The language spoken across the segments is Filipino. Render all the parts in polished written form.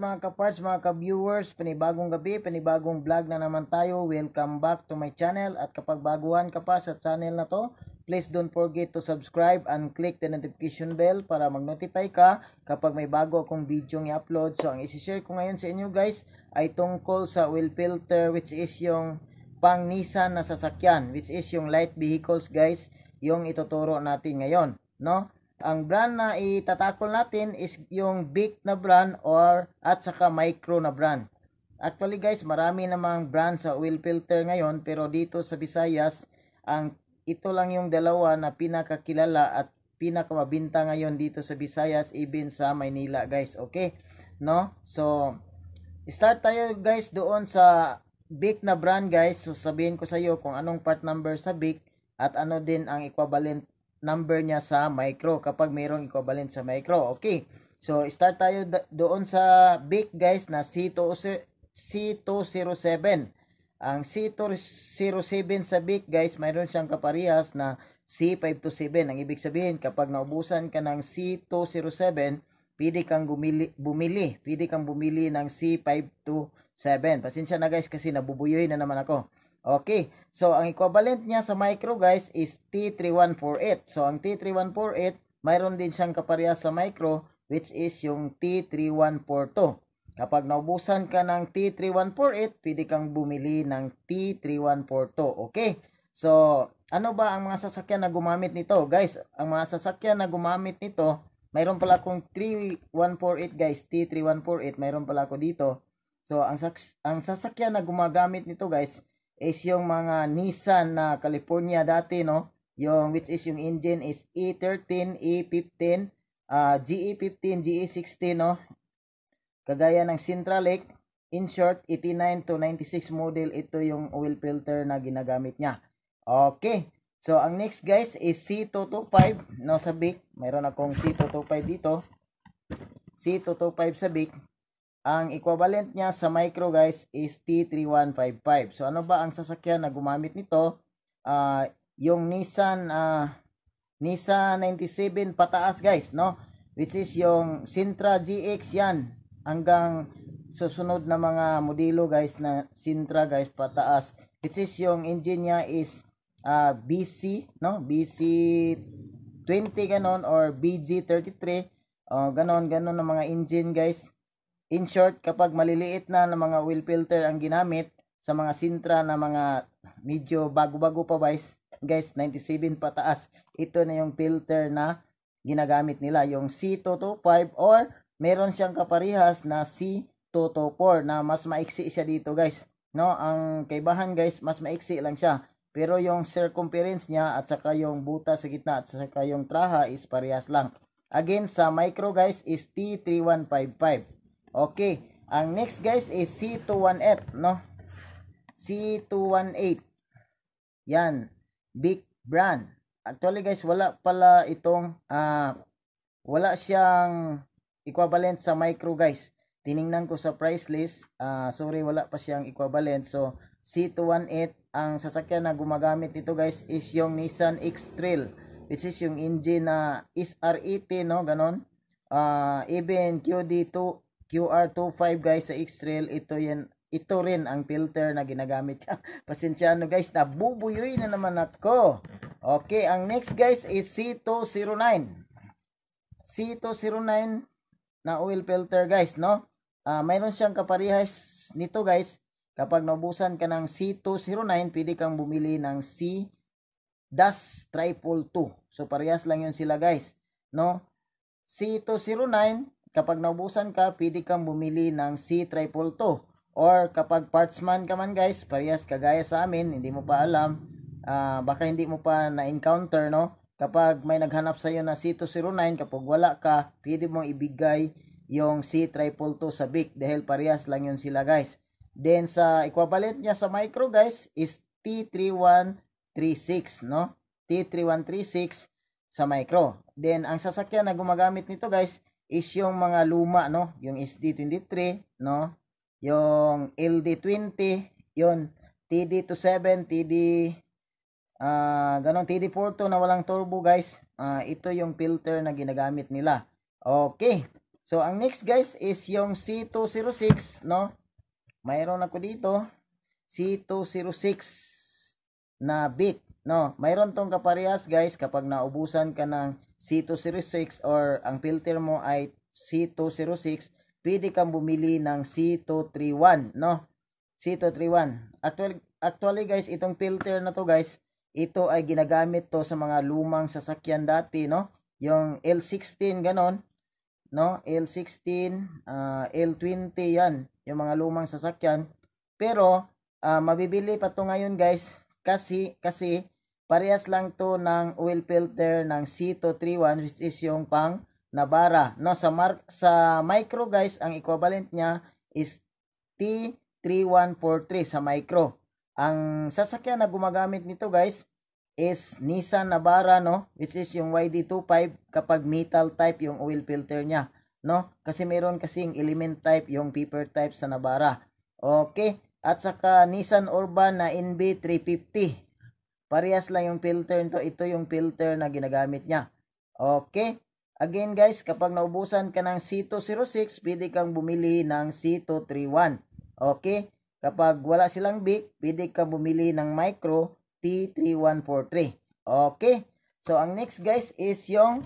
mga ka-parts, mga ka-viewers, panibagong gabi, panibagong vlog na naman tayo. Welcome back to my channel. At kapag baguhan ka pa sa channel na to, please don't forget to subscribe and click the notification bell para mag-notify ka kapag may bago akong video i-upload. So ang isi-share ko ngayon sa inyo guys ay tungkol sa oil filter, which is yung pang Nissan na sasakyan, which is yung light vehicles guys, yung ituturo natin ngayon, no? Ang brand na itatakol natin is yung big na brand at saka micro na brand. Actually guys, marami namang brand sa oil filter ngayon, pero dito sa Visayas, ito lang yung dalawa na pinakakilala at pinakamabinta ngayon dito sa Visayas, even sa Maynila guys. Okay? No? So, start tayo guys doon sa big na brand guys. So, sabihin ko sa iyo kung anong part number sa big at ano din ang equivalent number niya sa micro kapag mayroong equivalent sa micro. Okay. So, start tayo doon sa big guys na C207. Ang C207 sa big guys, mayroon siyang kaparehas na C527. Ang ibig sabihin, kapag naubusan ka ng C207, pwede kang bumili ng C527. Pasensya na guys kasi nabubuyoy na naman ako. Okay, so ang equivalent niya sa micro guys is T3148. So ang T3148, mayroon din siyang kaparehas sa micro, which is yung T3142. Kapag naubusan ka ng T3148, pwede kang bumili ng T3142. Okay, so ano ba ang mga sasakyan na gumamit nito guys? Ang mga sasakyan na gumamit nito, mayroon pala akong 3148 guys, T3148, mayroon pala ako dito. So ang sasakyan na gumagamit nito guys is yung mga Nissan na California dati, no? Yung which is yung engine is E13, E15, GE15, GE16, no? Kagaya ng Centralec. In short, 89 to 96 model, ito yung oil filter na ginagamit niya. Okay. So ang next guys is C225, no, sa Bic. Mayroon akong C225 dito. C225 sa Bic. Ang equivalent niya sa micro guys is T3155. So ano ba ang sasakyan na gumamit nito? Yung Nissan 97 pataas guys, no? Which is yung Sentra GX yan. Hanggang susunod na mga modelo guys na Sentra guys pataas. Which is yung engine niya is BC, no? BC20 ganon or BG33. Ganon na mga engine guys. In short, kapag maliliit na mga oil filter ang ginamit sa mga Sentra na mga medyo bago-bago pa guys, 97 pataas, ito na yung filter na ginagamit nila, yung C225 or meron siyang kaparehas na C224 na mas maiksi siya dito guys. No, ang kaibahan guys, mas maiksi lang siya. Pero yung circumference niya at saka yung buta sa gitna at saka yung traha is parehas lang. Again, sa micro guys is T3155. Okay, ang next guys is C218, no? C218. Yan, big brand. Actually guys, wala pala itong wala siyang equivalent sa micro guys. Tiningnan ko sa price list, sorry, wala pa siyang equivalent. So C218, ang sasakyan na gumagamit nito guys is yung Nissan X-Trail. This is yung engine na SR80, no? Ganon. Even QR25 guys sa X-Trail, ito rin ang filter na ginagamit niya. Pasensyano guys, nabubuyoy na naman ako. Okay, ang next guys is C209. C209 na oil filter guys, no? Mayroon siyang kaparehas nito guys. Kapag naubusan ka ng C209, pwede kang bumili ng C-222. So parehas lang yun sila guys, no? C209, kapag naubusan ka, pwede kang bumili ng C322. Or kapag partsman ka man guys, parehas kagaya sa amin, hindi mo pa alam, baka hindi mo pa na-encounter, no? Kapag may naghanap sa'yo na C209, kapag wala ka, pwede mong ibigay yung C322 sa Bic dahil parehas lang yun sila guys. Then sa equivalent niya sa micro guys is T3136, no? T3136 sa micro. Then ang sasakyan na gumagamit nito guys is yung mga luma, no? Yung SD23, no? Yung LD20, yun, TD27, ganon, TD42 na walang turbo guys. Ito yung filter na ginagamit nila. Okay. So, ang next guys is yung C206, no? Mayroon ako dito, C206 na bit, no? Mayroon tong kaparehas guys kapag naubusan ka ng C206 or ang filter mo ay C206, pwede kang bumili ng C231, no? C231. Actually guys, itong filter na to guys, ito ay ginagamit to sa mga lumang sasakyan dati, no? Yung L16 ganon, no? L16, L20 yan, yung mga lumang sasakyan. Pero mabibili pa to ngayon guys kasi parehas lang to ng oil filter ng C231 which is yung pang Navara, no? Sa micro guys, ang equivalent niya is T3143 sa micro. Ang sasakyan na gumagamit nito guys is Nissan Navara, no? Which is yung YD25 kapag metal type yung oil filter niya, no? Kasi meron kasing element type yung paper type sa Navara. Okay? At saka Nissan Urban na NB350. Parehas lang yung filter nito. Ito yung filter na ginagamit niya. Okay? Again guys, kapag naubusan ka ng C206, pwede kang bumili ng C231. Okay? Kapag wala silang big, pwede kang bumili ng micro T3143. Okay? So, ang next guys is yung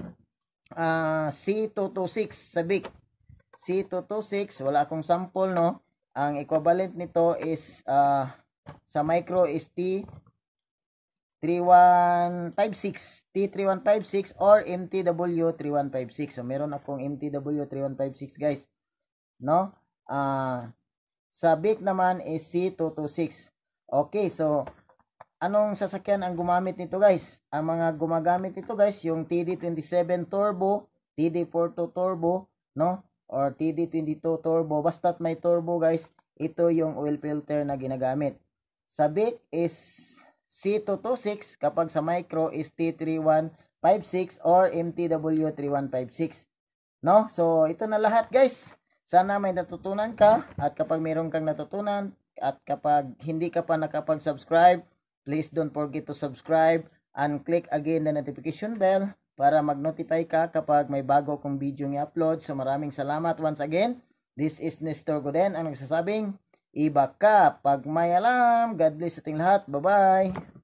C226 sa big. C226, wala akong sample, no? Ang equivalent nito is sa micro is T3156 or MTW3156. So meron akong MTW3156 guys, no? Sa big naman is C226. Okay, so anong sasakyan ang gumamit nito guys? Ang mga gumagamit nito guys, yung TD27 turbo, TD42 turbo, no? Or TD22 turbo, basta't may turbo guys, ito yung oil filter na ginagamit. Sa big is C226, kapag sa micro is T3156 or MTW3156. No? So, ito na lahat guys. Sana may natutunan ka, at kapag mayroon kang natutunan at kapag hindi ka pa nakapag-subscribe, please don't forget to subscribe and click again the notification bell para mag-notify ka kapag may bago kong video i-upload. So, maraming salamat once again. This is Nestor Goden ang nagsasabing, iba ka pag may alam. God bless ating lahat. Bye-bye.